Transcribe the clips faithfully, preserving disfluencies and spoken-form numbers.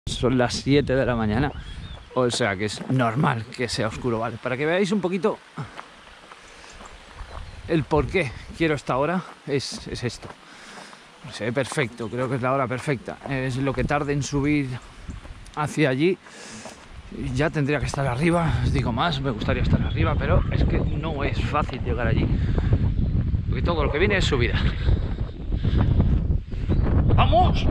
Son las siete de la mañana, o sea que es normal que sea oscuro, ¿vale? Para que veáis un poquito el por qué quiero esta hora, es, es esto. Se ve perfecto, creo que es la hora perfecta. Es lo que tarde en subir hacia allí. Ya tendría que estar arriba, os digo más, me gustaría estar arriba, pero es que no es fácil llegar allí. Porque todo lo que viene es subida. ¡Vamos!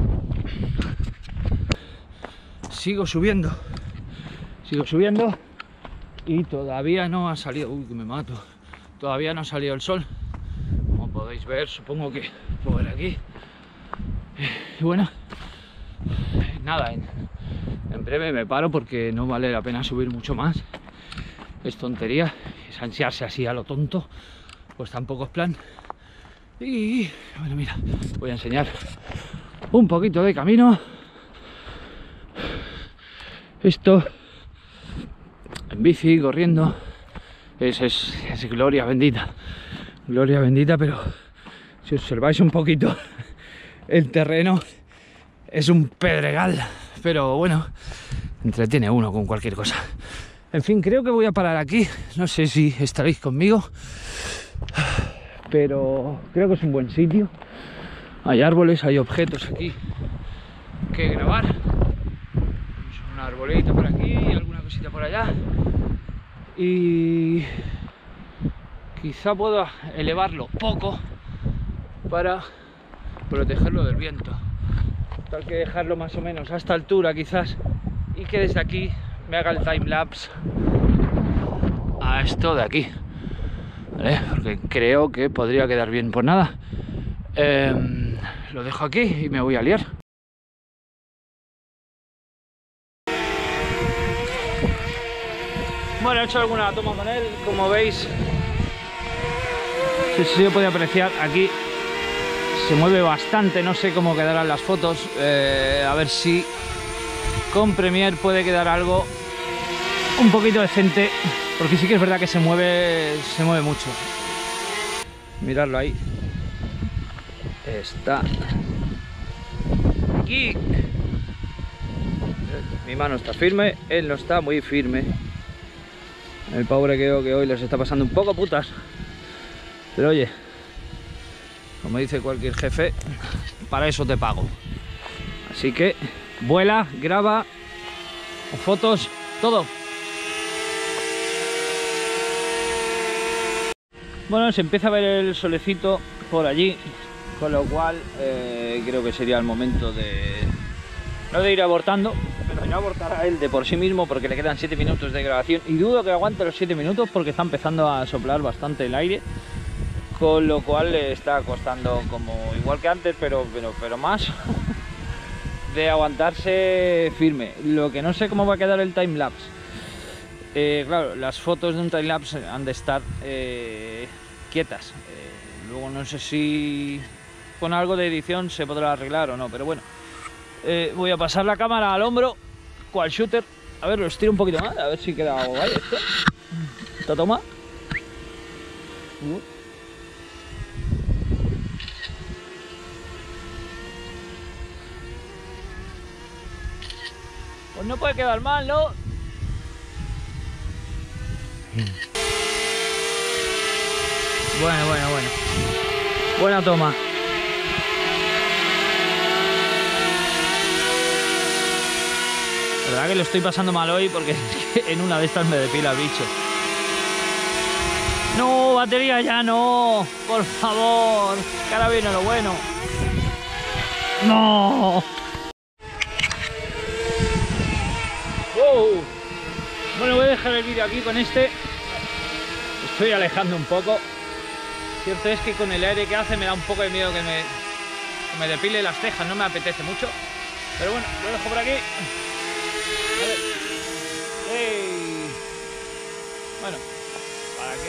Sigo subiendo. Sigo subiendo. Y todavía no ha salido... Uy, que me mato. Todavía no ha salido el sol. Como podéis ver, supongo que por aquí. Y bueno, nada, en, en breve me paro porque no vale la pena subir mucho más. Es tontería, es ansiarse así a lo tonto, pues tampoco es plan. Y bueno, mira, voy a enseñar un poquito de camino. Esto en bici, corriendo, es, es, es gloria bendita, gloria bendita, pero si observáis un poquito el terreno es un pedregal, pero bueno, entretiene uno con cualquier cosa. En fin, creo que voy a parar aquí, no sé si estaréis conmigo, pero creo que es un buen sitio. Hay árboles, hay objetos aquí que grabar. Un arbolito por aquí, alguna cosita por allá. Y quizá pueda elevarlo poco para protegerlo del viento. Tal que dejarlo más o menos a esta altura quizás, y que desde aquí me haga el timelapse a esto de aquí, ¿vale? Porque creo que podría quedar bien. Pues nada, eh, lo dejo aquí y me voy a liar. Bueno, he hecho alguna toma con él, como veis, si se puede apreciar aquí. Se mueve bastante, no sé cómo quedarán las fotos, eh, a ver si con Premiere puede quedar algo un poquito decente, porque sí que es verdad que se mueve, se mueve mucho. Miradlo ahí. Está aquí. Mi mano está firme, él no está muy firme. El pobre creo que hoy les está pasando un poco putas. Pero oye, como dice cualquier jefe, para eso te pago. Así que vuela, graba, fotos, todo. Bueno, se empieza a ver el solecito por allí, con lo cual eh, creo que sería el momento de... no de ir abortando, pero no abortará él de por sí mismo, porque le quedan siete minutos de grabación. Y dudo que aguante los siete minutos porque está empezando a soplar bastante el aire. Con lo cual le está costando, como igual que antes, pero, pero, pero más, de aguantarse firme. Lo que no sé cómo va a quedar el timelapse. Eh, claro, las fotos de un timelapse han de estar eh, quietas. Eh, luego no sé si con algo de edición se podrá arreglar o no, pero bueno. Eh, voy a pasar la cámara al hombro, cual shooter. A ver, lo estiro un poquito más, a ver si queda algo guay esto. Esta toma. Uh. Pues no puede quedar mal, ¿no? Bueno, bueno, bueno. Buena toma. La verdad que lo estoy pasando mal hoy porque en una de estas me depila el bicho. No, batería ya no. Por favor. Que ahora viene lo bueno. No. Wow. Bueno, voy a dejar el vídeo aquí con este. Estoy alejando un poco. Cierto es que con el aire que hace me da un poco de miedo que me, que me depile las cejas. No me apetece mucho. Pero bueno, lo dejo por aquí. A ver. ¡Hey! Bueno, ¿para qué?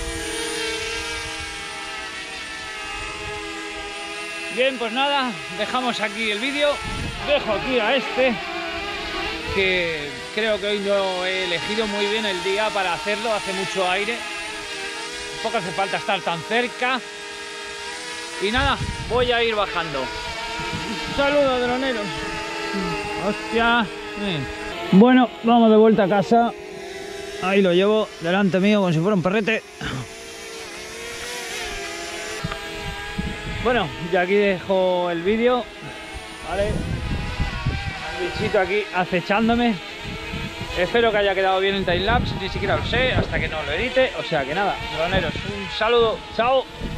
Bien, pues nada, dejamos aquí el vídeo. Dejo aquí a este, que creo que hoy no he elegido muy bien el día para hacerlo. Hace mucho aire, tampoco hace falta estar tan cerca. Y nada, voy a ir bajando. Un saludo, droneros. Hostia. Bueno, vamos de vuelta a casa. Ahí lo llevo delante mío como si fuera un perrete. Bueno, ya aquí dejo el vídeo. Vale. El bichito aquí acechándome. Espero que haya quedado bien el timelapse. Ni siquiera lo sé hasta que no lo edite. O sea que nada, droneros, un saludo. Chao.